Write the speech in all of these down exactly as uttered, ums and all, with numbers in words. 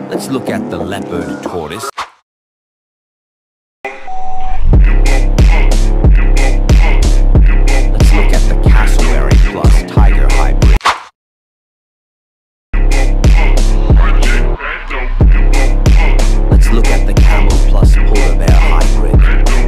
Let's look at the leopard tortoise. Let's look at the cassowary plus tiger hybrid. Let's look at the camel plus polar bear hybrid.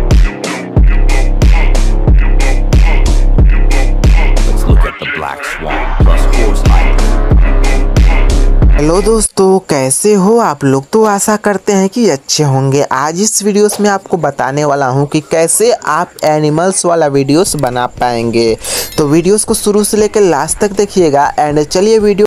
Let's look at the black swan plus horse hybrid. Hello दोस्तों, कैसे हो आप लोग। तो आशा करते हैं कि अच्छे होंगे। आज इस वीडियोस में आपको बताने वाला हूं कि कैसे आप एनिमल्स वाला वीडियोस बना पाएंगे। तो वीडियोस को शुरू से लेकर लास्ट तक देखिएगा। एंड चलिए वीडियो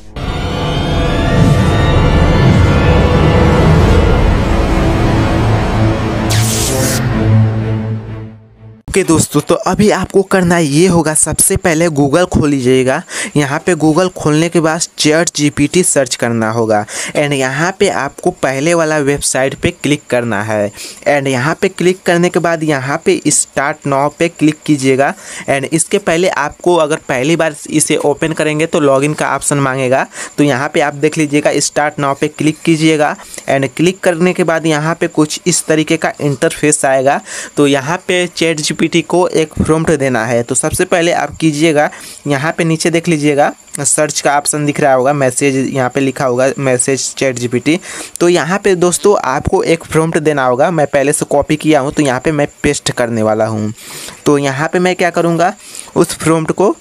ओके okay दोस्तों, तो अभी आपको करना ये होगा, सबसे पहले गूगल खोल लीजिएगा। यहाँ पे गूगल खोलने के बाद चैट जीपीटी सर्च करना होगा। एंड यहाँ पे आपको पहले वाला वेबसाइट पे क्लिक करना है। एंड यहाँ पे क्लिक करने के बाद यहाँ पे स्टार्ट नाउ पे क्लिक कीजिएगा। एंड इसके पहले आपको अगर पहली बार इसे ओपन करेंगे तो लॉगिन का ऑप्शन मांगेगा। तो यहाँ पे आप देख लीजिएगा, स्टार्ट नाउ पे क्लिक कीजिएगा। एंड क्लिक करने के बाद यहाँ पे कुछ इस तरीके का इंटरफेस आएगा। तो यहाँ पे चैट जीपीटी को एक प्रॉम्प्ट देना है। तो सबसे पहले आप कीजिएगा, यहाँ पे नीचे देख लीजिएगा सर्च का ऑप्शन दिख रहा होगा, मैसेज यहाँ पे लिखा होगा मैसेज चैट जीपीटी। तो यहाँ पे दोस्तों आपको एक प्रॉम्प्ट देना होगा। मैं पहले से कॉपी किया हूँ, तो यहाँ पे मैं पेस्ट करने वाला हूँ। तो यहाँ पे मैं क्या करूँगा, उस प्रॉम्प्ट को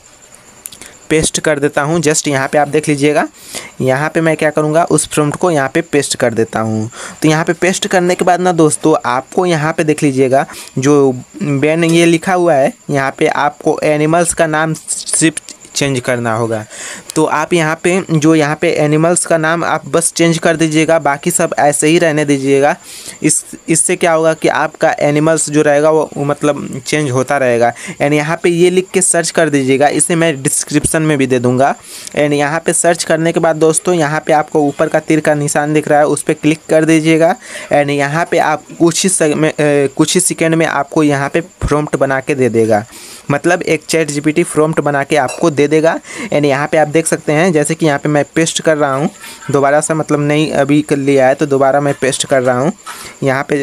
पेस्ट कर देता हूँ। जस्ट यहाँ पे आप देख लीजिएगा, यहाँ पे मैं क्या करूँगा, उस प्रॉम्प्ट को यहाँ पे पेस्ट कर देता हूँ। तो यहाँ पे पेस्ट करने के बाद ना दोस्तों आपको यहाँ पे देख लीजिएगा, जो बैन ये लिखा हुआ है, यहाँ पे आपको एनिमल्स का नाम सिर्फ चेंज करना होगा। तो आप यहाँ पे जो यहाँ पे एनिमल्स का नाम आप बस चेंज कर दीजिएगा, बाकी सब ऐसे ही रहने दीजिएगा। इस इससे क्या होगा कि आपका एनिमल्स जो रहेगा वो, वो मतलब चेंज होता रहेगा। एंड यहाँ पे ये लिख के सर्च कर दीजिएगा, इसे मैं डिस्क्रिप्शन में भी दे दूँगा। एंड यहाँ पे सर्च करने के बाद दोस्तों यहाँ पे आपको ऊपर का तीर का निशान दिख रहा है, उस पर क्लिक कर दीजिएगा। एंड यहाँ पे आप कुछ ही में कुछ ही सेकेंड में आपको यहाँ पे प्रॉम्प्ट बना के दे देगा, मतलब एक चैट जीपीटी प्रॉम्प्ट बना के आपको दे देगा। एंड यहाँ पे आप देख सकते हैं, जैसे कि यहाँ पे मैं पेस्ट कर रहा हूँ दोबारा से, मतलब नहीं अभी कर लिया है तो दोबारा मैं पेस्ट कर रहा हूँ। यहाँ पे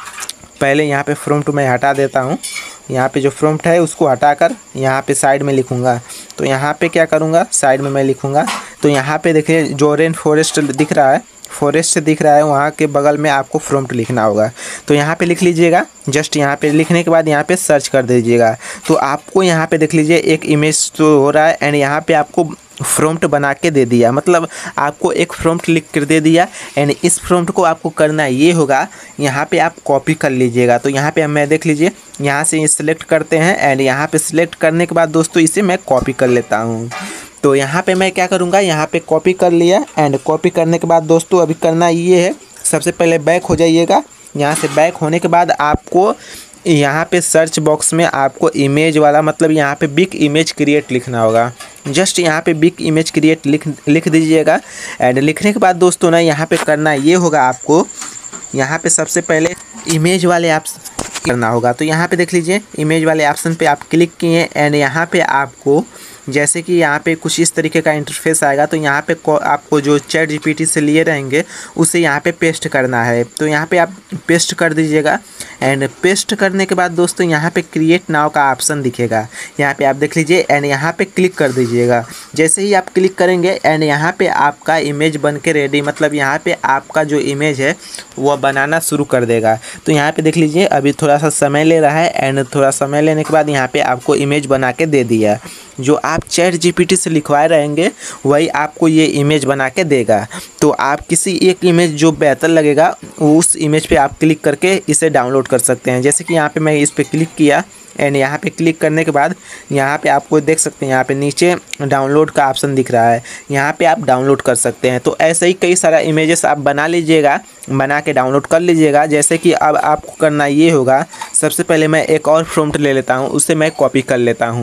पहले यहाँ पे प्रॉम्प्ट मैं हटा देता हूँ। यहाँ पे जो प्रॉम्प्ट है उसको हटाकर यहाँ पे साइड में लिखूँगा। तो यहाँ पे क्या करूँगा, साइड में मैं लिखूँगा। तो यहाँ पे देखिए जो रेन फॉरेस्ट दिख रहा है, फॉरेस्ट दिख रहा है, वहाँ के बगल में आपको प्रॉम्प्ट लिखना होगा। तो यहाँ पे लिख लीजिएगा। जस्ट यहाँ पे लिखने के बाद यहाँ पे सर्च कर दीजिएगा। तो आपको यहाँ पे देख लीजिए एक इमेज तो हो रहा है। एंड यहाँ पे आपको प्रॉम्प्ट बना के दे दिया, मतलब आपको एक प्रॉम्प्ट लिख कर दे दिया। एंड इस प्रॉम्प्ट को आपको करना ये होगा, यहाँ पे आप कॉपी कर लीजिएगा। तो यहाँ पे मैं देख लीजिए, यहाँ से सिलेक्ट करते हैं। एंड यहाँ पे सिलेक्ट करने के बाद दोस्तों इसे मैं कॉपी कर लेता हूँ। तो यहाँ पे मैं क्या करूँगा, यहाँ पे कॉपी कर लिया। एंड कॉपी करने के बाद दोस्तों अभी करना ये है, सबसे पहले बैक हो जाइएगा। यहाँ से बैक होने के बाद आपको यहाँ पे सर्च बॉक्स में आपको इमेज वाला, मतलब यहाँ पे बिग इमेज क्रिएट लिखना होगा। जस्ट यहाँ पे बिग इमेज क्रिएट लिख लिख दीजिएगा। एंड लिखने के बाद दोस्तों ना यहाँ पे करना ये होगा, आपको यहाँ पे सबसे पहले इमेज वाले ऑप्शन करना होगा। तो यहाँ पे देख लीजिए, इमेज वाले ऑप्शन पे आप क्लिक किए। एंड यहाँ पे आपको जैसे कि यहाँ पे कुछ इस तरीके का इंटरफेस आएगा। तो यहाँ पे आपको जो चैट जीपीटी से लिए रहेंगे उसे यहाँ पे पेस्ट करना है। तो यहाँ पे आप पेस्ट कर दीजिएगा। एंड पेस्ट करने के बाद दोस्तों यहाँ पे क्रिएट नाउ का ऑप्शन दिखेगा, यहाँ पे आप देख लीजिए। एंड यहाँ पे क्लिक कर दीजिएगा। जैसे ही आप क्लिक करेंगे एंड यहाँ पे आपका इमेज बन के रेडी, मतलब यहाँ पे आपका जो इमेज है वह बनाना शुरू कर देगा। तो यहाँ पे देख लीजिए, अभी थोड़ा सा समय ले रहा है। एंड थोड़ा समय लेने के बाद यहाँ पे आपको इमेज बना के दे दिया। जो आप चैट जीपीटी से लिखवाए रहेंगे वही आपको ये इमेज बना के देगा। तो आप किसी एक इमेज जो बेहतर लगेगा उस इमेज पे आप क्लिक करके इसे डाउनलोड कर सकते हैं। जैसे कि यहाँ पे मैं इस पे क्लिक किया। एंड यहाँ पे क्लिक करने के बाद यहाँ पे आपको देख सकते हैं, यहाँ पे नीचे डाउनलोड का ऑप्शन दिख रहा है, यहाँ पे आप डाउनलोड कर सकते हैं। तो ऐसे ही कई सारा इमेजेस आप बना लीजिएगा, बना के डाउनलोड कर लीजिएगा। जैसे कि अब आपको करना ये होगा, सबसे पहले मैं एक और प्रॉम्प्ट ले लेता हूँ, उसे मैं कॉपी कर लेता हूँ।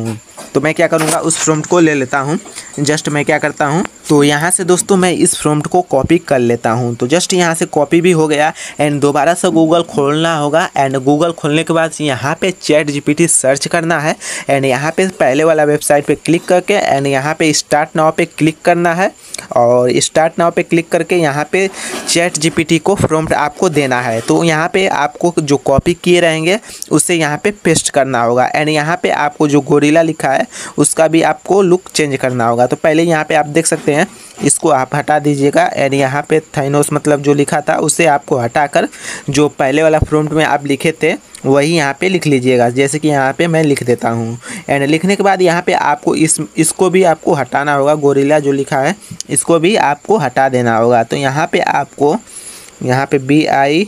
तो मैं क्या करूँगा, उस प्रॉम्प्ट को ले लेता हूँ। जस्ट मैं क्या करता हूँ, तो यहाँ से दोस्तों मैं इस प्रॉम्प्ट को कॉपी कर लेता हूँ। तो जस्ट यहाँ से कॉपी भी हो गया एंड दोबारा से गूगल खोलना होगा एंड गूगल खोलने के बाद यहाँ पे चैट जीपीटी सर्च करना है एंड यहाँ पे पहले वाला वेबसाइट पे क्लिक करके एंड यहाँ पे स्टार्ट नाउ पे क्लिक करना है और स्टार्ट नाउ पे क्लिक करके यहाँ पे चैट जीपीटी को प्रॉम्प्ट आपको देना है। तो यहाँ पे आपको जो कॉपी किए रहेंगे उसे यहाँ पे पेस्ट करना होगा एंड यहाँ पे आपको जो गोरिल्ला लिखा है उसका भी आपको लुक चेंज करना होगा। तो पहले यहाँ पे आप देख सकते हैं, इसको आप हटा दीजिएगा एंड यहाँ पे थाइनोस मतलब जो लिखा था उसे आपको हटाकर जो पहले वाला प्रॉम्प्ट में आप लिखे थे वही यहाँ पे लिख लीजिएगा। जैसे कि यहाँ पे मैं लिख देता हूँ एंड लिखने के बाद यहाँ पे आपको इस इसको भी आपको हटाना होगा, गोरिल्ला जो लिखा है इसको भी आपको हटा देना होगा। तो यहाँ पे आपको यहाँ पे B I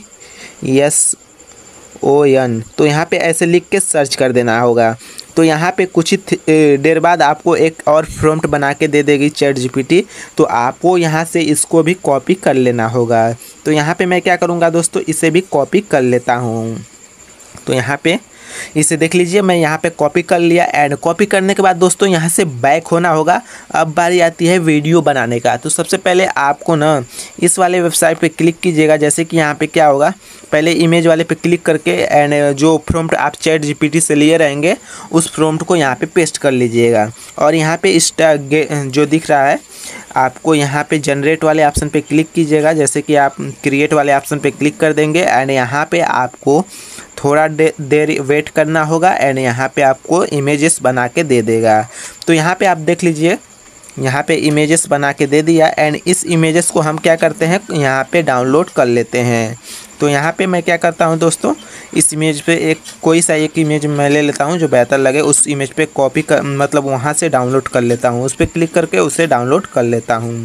S O N तो यहाँ पे ऐसे लिख के सर्च कर देना होगा। तो यहाँ पे कुछ ही देर बाद आपको एक और प्रॉम्प्ट बना के दे देगी चैट जीपीटी, तो आपको यहाँ से इसको भी कॉपी कर लेना होगा। तो यहाँ पे मैं क्या करूँगा दोस्तों, इसे भी कॉपी कर लेता हूँ। तो यहाँ पे इसे देख लीजिए, मैं यहाँ पे कॉपी कर लिया एंड कॉपी करने के बाद दोस्तों यहाँ से बैक होना होगा। अब बारी आती है वीडियो बनाने का। तो सबसे पहले आपको ना इस वाले वेबसाइट पे क्लिक कीजिएगा। जैसे कि यहाँ पे क्या होगा, पहले इमेज वाले पे क्लिक करके एंड जो प्रॉम्प्ट आप चैट जीपीटी से लिए रहेंगे उस प्रॉम्प्ट को यहाँ पे पेस्ट कर लीजिएगा और यहाँ पे इस जो दिख रहा है आपको यहाँ पे जनरेट वाले ऑप्शन पे क्लिक कीजिएगा। जैसे कि आप क्रिएट वाले ऑप्शन पे क्लिक कर देंगे एंड यहाँ पे आपको थोड़ा दे, देर वेट करना होगा एंड यहाँ पे आपको इमेजेस बना के दे देगा। तो यहाँ पे आप देख लीजिए, यहाँ पे इमेजेस बना के दे दिया एंड इस इमेजेस को हम क्या करते हैं, यहाँ पे डाउनलोड कर लेते हैं। तो यहाँ पे मैं क्या करता हूँ दोस्तों, इस इमेज पे एक कोई सा एक इमेज मैं ले लेता हूँ जो बेहतर लगे, उस इमेज पे कॉपी कर मतलब वहाँ से डाउनलोड कर लेता हूँ, उस पर क्लिक करके उसे डाउनलोड कर लेता हूँ।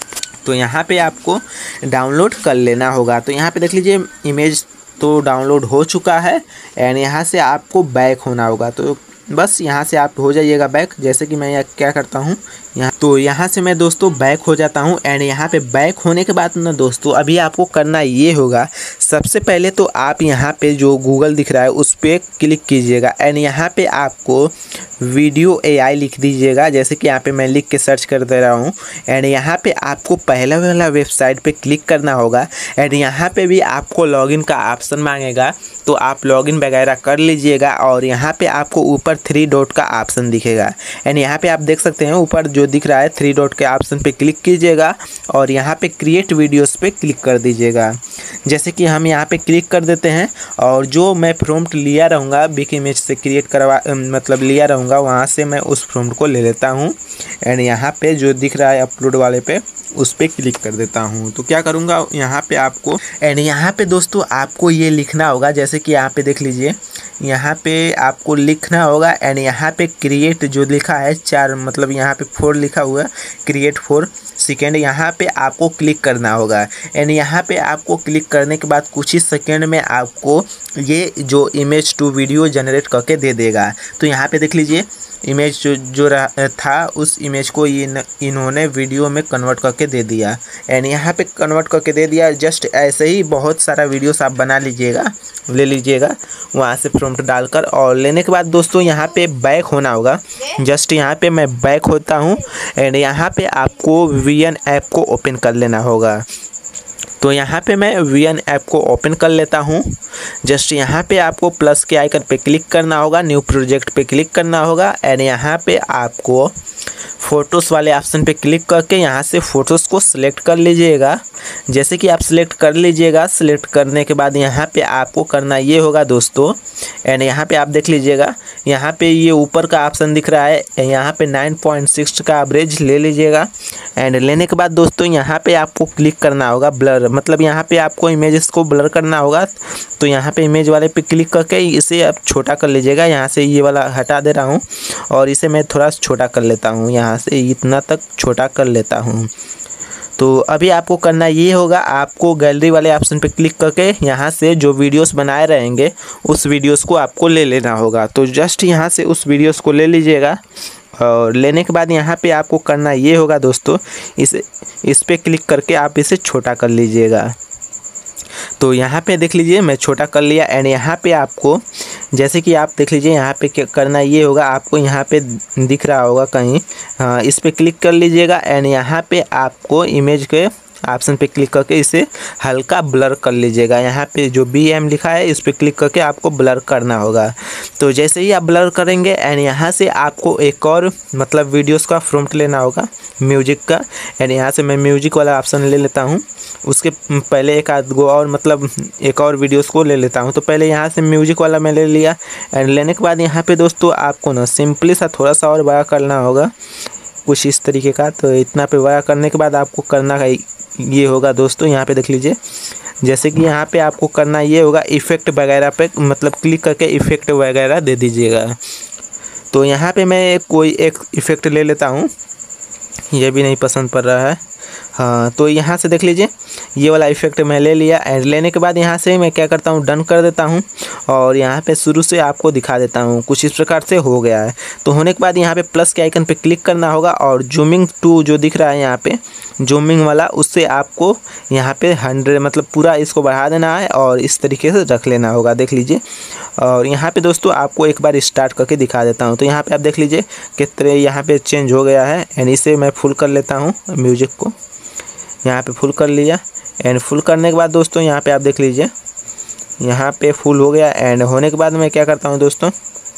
तो यहाँ पे आपको डाउनलोड कर लेना होगा। तो यहाँ पे देख लीजिए इमेज तो डाउनलोड हो चुका है एंड यहाँ से आपको बैक होना होगा। तो बस यहाँ से आप हो जाइएगा बैक। जैसे कि मैं यहाँ क्या करता हूँ, यहाँ तो यहाँ से मैं दोस्तों बैक हो जाता हूँ एंड यहाँ पे बैक होने के बाद ना दोस्तों अभी आपको करना ये होगा, सबसे पहले तो आप यहाँ पे जो गूगल दिख रहा है उस पर क्लिक कीजिएगा एंड यहाँ पे आपको वीडियो एआई लिख दीजिएगा। जैसे कि यहाँ पे मैं लिख के सर्च कर दे रहा हूँ एंड यहाँ पे आपको पहला वाला वेबसाइट पे क्लिक करना होगा एंड यहाँ पे भी आपको लॉगिन का ऑप्शन मांगेगा, तो आप लॉगिन वगैरह कर लीजिएगा और यहाँ पे आपको ऊपर थ्री डॉट का ऑप्शन दिखेगा एंड यहाँ पे आप देख सकते हैं ऊपर जो दिख रहा है थ्री डॉट के ऑप्शन पे क्लिक कीजिएगा और यहाँ पे क्रिएट वीडियोस पे क्लिक कर दीजिएगा। जैसे कि हम यहाँ पे क्लिक कर देते हैं और जो मैं प्रॉम्प्ट लिया रहूँगा बिग इमेज से क्रिएट करवा मतलब लिया रहूँगा वहाँ से मैं उस प्रॉम्प्ट को ले लेता हूँ एंड यहाँ पे जो दिख रहा है अपलोड वाले पे उस पर क्लिक कर देता हूँ। तो क्या करूँगा यहाँ पे आपको एंड यहाँ पे दोस्तों आपको ये लिखना होगा। जैसे कि यहाँ पे देख लीजिए, यहाँ पे आपको लिखना होगा एंड यहाँ पे क्रिएट जो लिखा है चार मतलब यहाँ पे फोर लिखा हुआ है, क्रिएट फोर सेकेंड, यहाँ पे आपको क्लिक करना होगा एंड यहाँ पे आपको क्लिक करने के बाद कुछ ही सेकेंड में आपको ये जो इमेज टू वीडियो जनरेट करके दे देगा। तो यहाँ पे देख लीजिए इमेज जो जो था उस इमेज को ये इन्होंने वीडियो में कन्वर्ट करके दे दिया एंड यहाँ पे कन्वर्ट करके दे दिया। जस्ट ऐसे ही बहुत सारा वीडियोस आप बना लीजिएगा, ले लीजिएगा वहाँ से प्रॉम्प्ट डालकर और लेने के बाद दोस्तों यहाँ पे बैक होना होगा। जस्ट यहाँ पे मैं बैक होता हूँ एंड यहाँ पे आपको वी एन ऐप को ओपन कर लेना होगा। तो यहाँ पे मैं वी एन ऐप को ओपन कर लेता हूँ। जस्ट यहाँ पे आपको प्लस के आइकन पे क्लिक करना होगा, न्यू प्रोजेक्ट पे क्लिक करना होगा एंड यहाँ पे आपको फ़ोटोज़ वाले ऑप्शन पे क्लिक करके यहाँ से फ़ोटोज़ को सिलेक्ट कर लीजिएगा। जैसे कि आप सिलेक्ट कर लीजिएगा, सिलेक्ट करने के बाद यहाँ पे आपको करना ये होगा दोस्तों एंड यहाँ पे आप देख लीजिएगा, यहाँ पे ये ऊपर का ऑप्शन दिख रहा है, यहाँ पे नाइन पॉइंट सिक्स का एवरेज ले लीजिएगा एंड लेने के बाद दोस्तों यहाँ पे आपको क्लिक करना होगा ब्लर, मतलब यहाँ पे आपको इमेजेस को ब्लर करना होगा। तो यहाँ पे इमेज वाले पे क्लिक करके इसे आप छोटा कर लीजिएगा। यहाँ से ये वाला हटा दे रहा हूँ और इसे मैं थोड़ा छोटा कर लेता हूँ, यहाँ से इतना तक छोटा कर लेता हूँ। तो अभी आपको करना ये होगा, आपको गैलरी वाले ऑप्शन पे क्लिक करके यहाँ से जो वीडियोस बनाए रहेंगे उस वीडियोस को आपको ले लेना होगा। तो जस्ट यहाँ से उस वीडियोस को ले लीजिएगा और लेने के बाद यहाँ पे आपको करना ये होगा दोस्तों, इस इस पे क्लिक करके आप इसे छोटा कर लीजिएगा। तो यहाँ पे देख लीजिए मैं छोटा कर लिया एंड यहाँ पे आपको जैसे कि आप देख लीजिए यहाँ पे क्या करना ये होगा, आपको यहाँ पे दिख रहा होगा कहीं, हाँ इस पर क्लिक कर लीजिएगा एंड यहाँ पे आपको इमेज के ऑप्शन पे क्लिक करके इसे हल्का ब्लर कर लीजिएगा। यहाँ पे जो बी एम लिखा है इस पर क्लिक करके आपको ब्लर करना होगा। तो जैसे ही आप ब्लर करेंगे एंड यहाँ से आपको एक और मतलब वीडियोस का फ्रॉम्प्ट लेना होगा म्यूजिक का, एंड यहाँ से मैं म्यूजिक वाला ऑप्शन ले लेता हूँ। उसके पहले एक आध गो और मतलब एक और वीडियोस को ले लेता हूँ। तो पहले यहाँ से म्यूजिक वाला मैं ले लिया एंड लेने के बाद यहाँ पे दोस्तों आपको ना सिंपली सा थोड़ा सा और बड़ा करना होगा कुछ इस तरीके का। तो इतना पे बड़ा करने के बाद आपको करना है ये होगा दोस्तों, यहाँ पे देख लीजिए, जैसे कि यहाँ पे आपको करना ये होगा इफ़ेक्ट वगैरह पे मतलब क्लिक करके इफ़ेक्ट वगैरह दे दीजिएगा। तो यहाँ पे मैं कोई एक इफ़ेक्ट ले लेता हूँ, ये भी नहीं पसंद पड़ रहा है, हाँ तो यहाँ से देख लीजिए ये वाला इफ़ेक्ट मैं ले लिया एंड लेने के बाद यहाँ से मैं क्या करता हूँ डन कर देता हूँ और यहाँ पे शुरू से आपको दिखा देता हूँ। कुछ इस प्रकार से हो गया है। तो होने के बाद यहाँ पे प्लस के आइकन पे क्लिक करना होगा और जूमिंग टू जो दिख रहा है यहाँ पे जूमिंग वाला, उससे आपको यहाँ पे हंड्रेड मतलब पूरा इसको बढ़ा देना है और इस तरीके से रख लेना होगा, देख लीजिए। और यहाँ पे दोस्तों आपको एक बार स्टार्ट करके दिखा देता हूँ। तो यहाँ पे आप देख लीजिए कितने यहाँ पे चेंज हो गया है एंड इसे मैं फुल कर लेता हूँ म्यूजिक को, यहाँ पे फुल कर लिया एंड फुल करने के बाद दोस्तों यहाँ पे आप देख लीजिए यहाँ पे फुल हो गया एंड होने के बाद मैं क्या करता हूँ दोस्तों,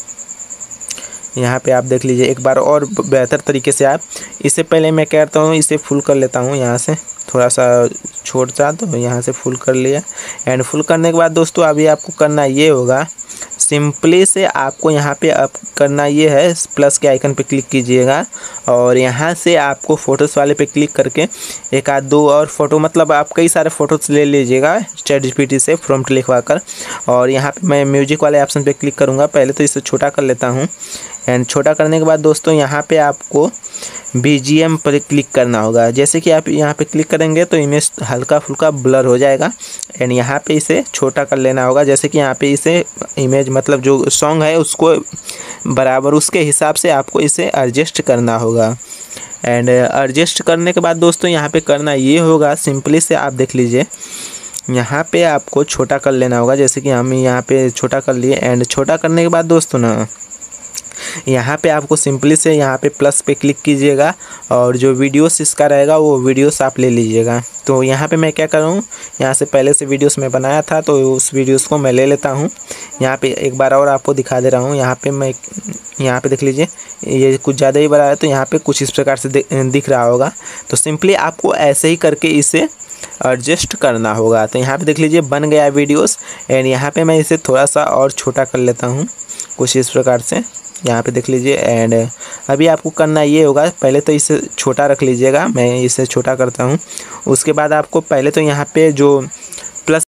यहाँ पे आप देख लीजिए एक बार और बेहतर तरीके से आप इससे पहले मैं क्या करता हूँ इसे फुल कर लेता हूँ, यहाँ से थोड़ा सा छोट सा, तो यहाँ से फुल कर लिया एंड फुल करने के बाद दोस्तों अभी आपको करना ये होगा सिंपली से आपको यहाँ पे आप करना ये है प्लस के आइकन पे क्लिक कीजिएगा और यहाँ से आपको फ़ोटोज़ वाले पे क्लिक करके एक आध दो और फ़ोटो मतलब आप कई सारे फ़ोटोज़ ले लीजिएगा चैट जीपीटी से प्रॉम्प्ट लिखवा कर। और यहाँ पे मैं म्यूजिक वाले ऑप्शन पे क्लिक करूँगा, पहले तो इसे छोटा कर लेता हूँ एंड छोटा करने के बाद दोस्तों यहाँ पे आपको बीजीएम पर क्लिक करना होगा। जैसे कि आप यहाँ पे क्लिक करेंगे तो इमेज हल्का फुल्का ब्लर हो जाएगा एंड यहाँ पे इसे छोटा कर लेना होगा। जैसे कि यहाँ पे इसे इमेज मतलब जो सॉन्ग है उसको बराबर उसके हिसाब से आपको इसे एडजस्ट करना होगा एंड एडजस्ट करने के बाद दोस्तों यहाँ पे करना ये होगा सिंपली से आप देख लीजिए यहाँ पे आपको छोटा कर लेना होगा। जैसे कि हम यहाँ पे छोटा कर लिए एंड छोटा करने के बाद दोस्तों ना यहाँ पे आपको सिंपली से यहाँ पे प्लस पे क्लिक कीजिएगा और जो वीडियोस इसका रहेगा वो वीडियोस आप ले लीजिएगा। तो यहाँ पे मैं क्या करूँ, यहाँ से पहले से वीडियोस मैं बनाया था तो उस वीडियोस को मैं ले लेता हूँ। यहाँ पे एक बार और आपको दिखा दे रहा हूँ, यहाँ पे मैं यहाँ पे देख लीजिए ये कुछ ज़्यादा ही बड़ा है तो यहाँ पे कुछ इस प्रकार से दिख रहा होगा। तो सिंपली आपको ऐसे ही करके इसे एडजस्ट करना होगा। तो यहाँ पे देख लीजिए बन गया वीडियोस एंड यहाँ पे मैं इसे थोड़ा सा और छोटा कर लेता हूँ कुछ इस प्रकार से, यहाँ पे देख लीजिए। एंड अभी आपको करना ये होगा पहले तो इसे छोटा रख लीजिएगा, मैं इसे छोटा करता हूँ। उसके बाद आपको पहले तो यहाँ पे जो प्लस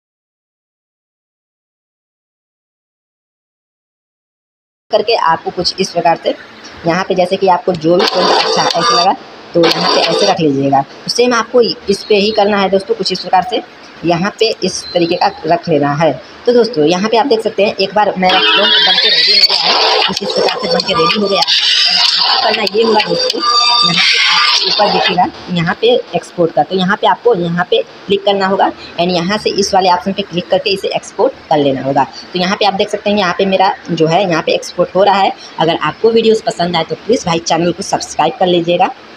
करके आपको कुछ इस प्रकार से यहाँ पे जैसे कि आपको जो भी अच्छा ऐसा लगा तो यहाँ पे ऐसे रख लीजिएगा। सेम आपको इस पे ही करना है दोस्तों, कुछ इस प्रकार से यहाँ पे इस तरीके का रख लेना है। तो दोस्तों यहाँ पे आप देख सकते हैं एक बार मेरा फ्रॉम बन के रेडी हो गया है, कुछ इस प्रकार से बन के रेडी हो गया है। और आपको करना ये होगा दोस्तों, यहाँ पे आपको ऊपर दिखेगा यहाँ पे एक्सपोर्ट का, तो यहाँ पे आपको यहाँ पे क्लिक करना होगा एंड यहाँ से इस वाले ऑप्शन पे क्लिक करके इसे एक्सपोर्ट कर लेना होगा। तो यहाँ पे आप देख सकते हैं यहाँ पे मेरा जो है यहाँ पे एक्सपोर्ट हो रहा है। अगर आपको वीडियोस पसंद आए तो प्लीज़ भाई चैनल को सब्सक्राइब कर लीजिएगा।